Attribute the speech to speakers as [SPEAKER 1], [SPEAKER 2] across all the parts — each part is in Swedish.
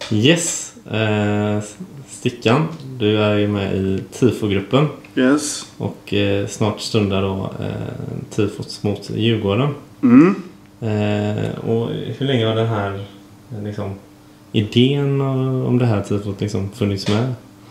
[SPEAKER 1] Yes, Stickan, du är ju med i TIFO-gruppen.
[SPEAKER 2] Yes.
[SPEAKER 1] Och snart stundar då TIFOt mot Djurgården. Och hur länge har den här liksom, idén om det här TIFOt liksom funnits med?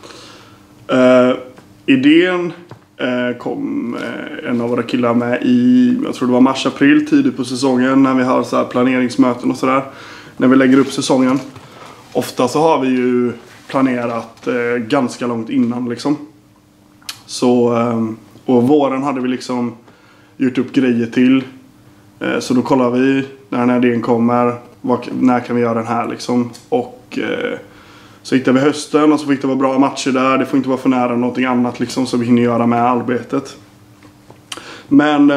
[SPEAKER 2] Idén kom en av våra killar med i, jag tror det var mars-april, tidigt på säsongen, när vi har så här planeringsmöten och sådär, när vi lägger upp säsongen. Ofta så har vi ju planerat ganska långt innan liksom. Så, och våren hade vi liksom gjort upp grejer till. Så då kollar vi när den här idén kommer, när kan vi göra den här liksom. Och så hittar vi hösten och så får det vara bra matcher där. Det får inte vara för nära någonting annat liksom, så vi hinner göra med arbetet. Men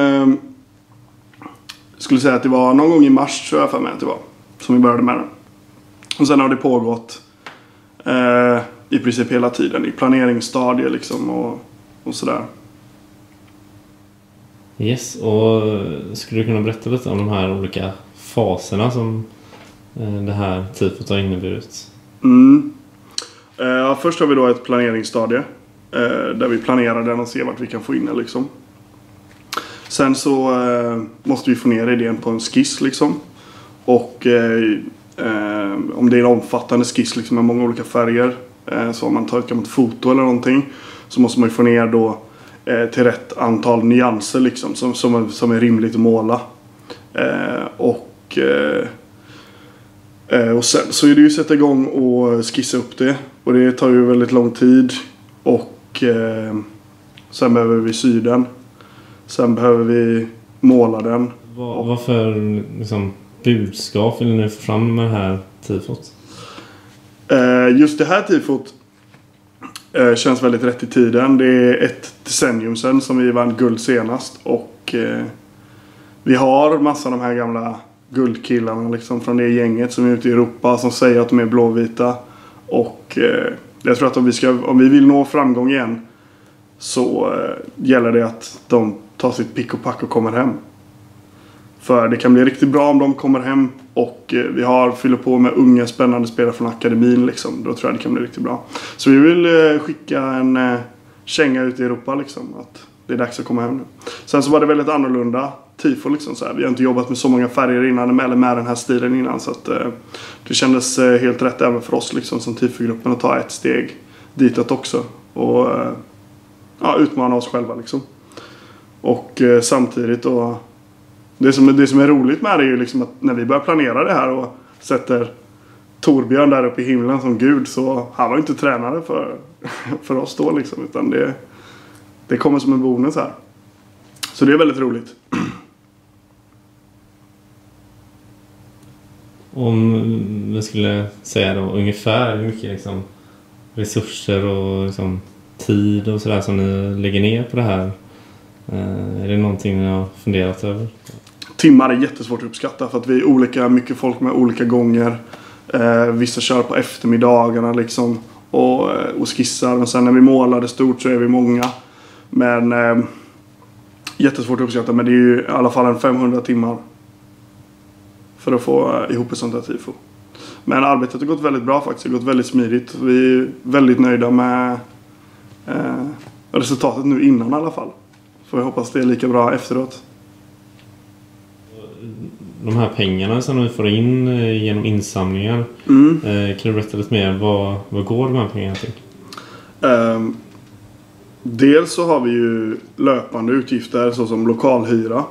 [SPEAKER 2] skulle säga att det var någon gång i mars, tror jag för mig att det var, som vi började med den. Och sen har det pågått i princip hela tiden i planeringsstadier liksom och sådär.
[SPEAKER 1] Yes, och skulle du kunna berätta lite om de här olika faserna som det här TIFOt har inneburit?
[SPEAKER 2] Först har vi då ett planeringsstadie där vi planerar den och ser vart vi kan få in den liksom. Sen så måste vi få ner idén på en skiss liksom. Och om det är en omfattande skiss liksom med många olika färger, så om man tar ett gammalt foto eller någonting, så måste man ju få ner då till rätt antal nyanser liksom, som är rimligt att måla. Och sen så är det ju att sätta igång och skissa upp det, och det tar ju väldigt lång tid. Och sen behöver vi sy den. Sen behöver vi måla den.
[SPEAKER 1] Vad för liksom, budskap vill ni få fram med det här TIFOt?
[SPEAKER 2] Just det här TIFOt känns väldigt rätt i tiden. Det är ett decennium sedan som vi vann guld senast. Och vi har massa av de här gamla guldkillarna liksom, från det gänget som är ute i Europa, som säger att de är blåvita. Och jag tror att om vi vill nå framgång igen, så gäller det att de tar sitt pick och pack och kommer hem. För det kan bli riktigt bra om de kommer hem och vi fyller på med unga spännande spelare från akademin liksom. Då tror jag det kan bli riktigt bra. Så vi vill skicka en känga ut i Europa liksom, att det är dags att komma hem nu. Sen så var det väldigt annorlunda TIFO liksom så här. Vi har inte jobbat med så många färger innan eller med den här stilen innan, så att det kändes helt rätt även för oss liksom, som TIFO-gruppen, att ta ett steg ditåt också och utmana oss själva liksom. Och samtidigt då, det som är roligt med det är ju liksom att när vi börjar planera det här och sätter Torbjörn där uppe i himlen som gud, så han var inte tränare för oss då liksom, utan det kommer som en bonus här. Så det är väldigt roligt.
[SPEAKER 1] Om vi skulle säga då ungefär hur mycket liksom, resurser och liksom, tid och sådär som ni lägger ner på det här, är det någonting ni har funderat över?
[SPEAKER 2] Timmar är jättesvårt att uppskatta, för att vi är olika mycket folk med olika gånger. Vissa kör på eftermiddagarna liksom och skissar, men sen när vi målar det stort så är vi många. Men jättesvårt att uppskatta, men det är ju i alla fall en 500 timmar för att få ihop ett sånt här TIFO. Men arbetet har gått väldigt bra faktiskt, det har gått väldigt smidigt. Vi är väldigt nöjda med resultatet nu innan i alla fall. Så jag hoppas det är lika bra efteråt.
[SPEAKER 1] De här pengarna som vi får in genom insamlingar, kan du berätta lite mer, vad går de här pengarna till?
[SPEAKER 2] Dels så har vi ju löpande utgifter såsom lokalhyra,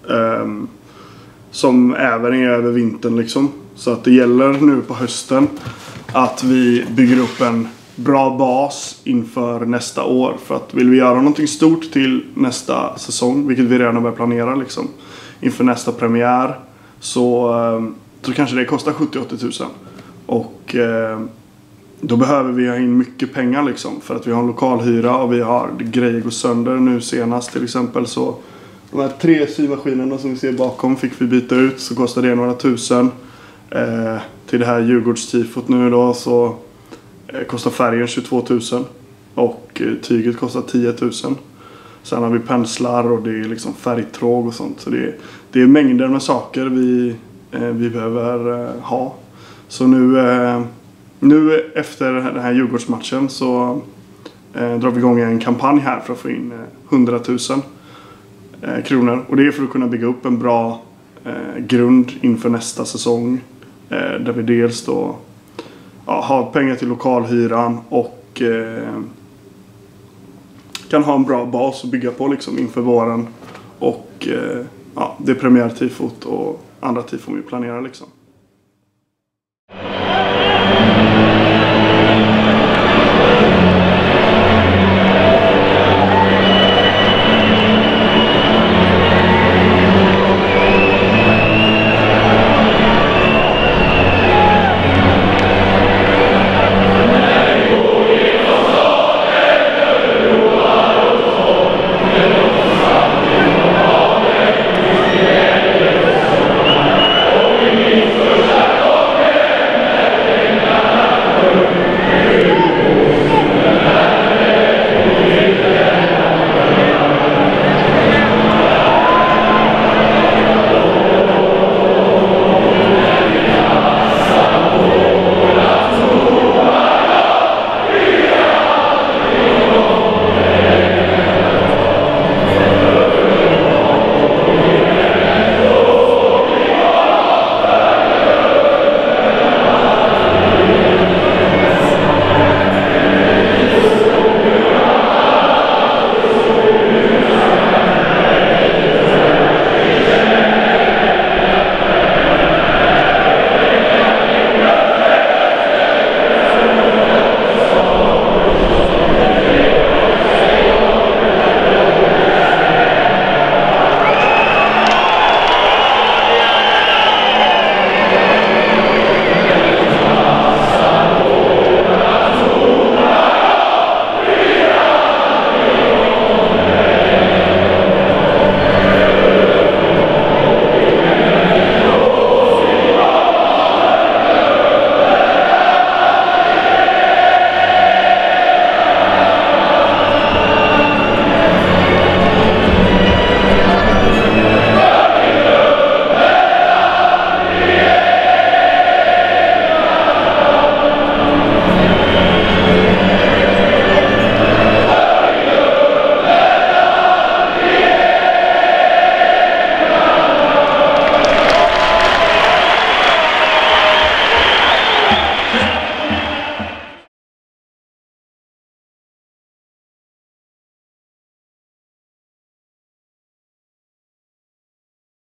[SPEAKER 2] som även är över vintern liksom. Så att det gäller nu på hösten att vi bygger upp en bra bas inför nästa år. För att vill vi göra någonting stort till nästa säsong, vilket vi redan börjar planera liksom, inför nästa premiär, så kanske det kostar 70-80 tusen. Och då behöver vi ha in mycket pengar liksom, för att vi har en lokalhyra och vi har grejer går sönder nu senast till exempel. Så de här 3 symaskinerna som vi ser bakom fick vi byta ut, så kostar det några tusen. Till det här Djurgårdstifot nu då så kostar färgen 22 000 och tyget kostar 10 000. Sen har vi penslar och det är liksom färgtråg och sånt. Så det är mängder med saker vi behöver ha. Så nu nu efter den här Djurgårdsmatchen så drar vi igång en kampanj här för att få in 100 000 kronor. Och det är för att kunna bygga upp en bra grund inför nästa säsong. Där vi dels då har pengar till lokalhyran och kan ha en bra bas att bygga på liksom inför våren. Och det är premiärtifot och andra tifon vi planerar liksom.